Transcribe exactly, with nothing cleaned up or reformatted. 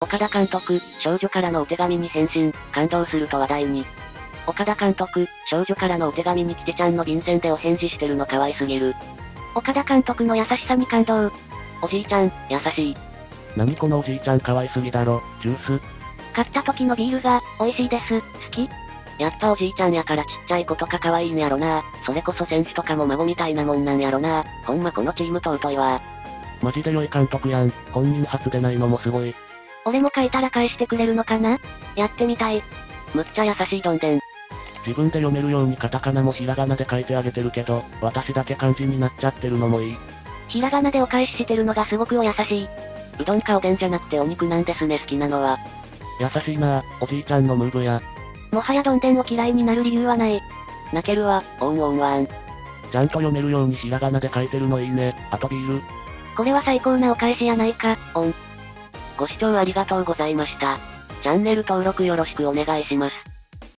岡田監督、少女からのお手紙に返信、感動すると話題に。岡田監督、少女からのお手紙にキテちゃんの便箋でお返事してるの可愛すぎる。 岡田監督の優しさに感動。 おじいちゃん、優しい。 何このおじいちゃん可愛すぎだろ、ジュース。 買った時のビールが、美味しいです、好き。 やっぱおじいちゃんやからちっちゃい子とか可愛いんやろな。それこそ選手とかも孫みたいなもんなんやろな。ほんまこのチーム尊いわ。 マジで良い監督やん。本人初でないのもすごい。 俺も書いたら返してくれるのかな？やってみたい。 むっちゃ優しいどんでん。 自分で読めるようにカタカナもひらがなで書いてあげてるけど、私だけ漢字になっちゃってるのもいい。 ひらがなでお返ししてるのがすごくお優しい。 うどんかおでんじゃなくてお肉なんですね好きなのは。 優しいなぁ、おじいちゃんのムーブや。 もはやどんでんを嫌いになる理由はない。 泣けるわ、オンオンワン。 ちゃんと読めるようにひらがなで書いてるのいいね。あとビール。 これは最高なお返しやないか、オン。 ご視聴ありがとうございました。チャンネル登録よろしくお願いします。